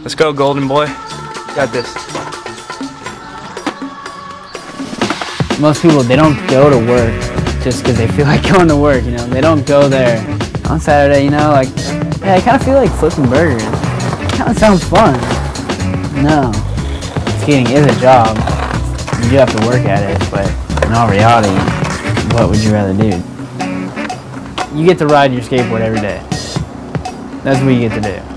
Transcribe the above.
Let's go, golden boy. You got this. Most people, they don't go to work just because they feel like going to work, you know. They don't go there on Saturday, you know, like, yeah, I kind of feel like flipping burgers. It kind of sounds fun. No, skating is a job. You do have to work at it, but in all reality, what would you rather do? You get to ride your skateboard every day. That's what you get to do.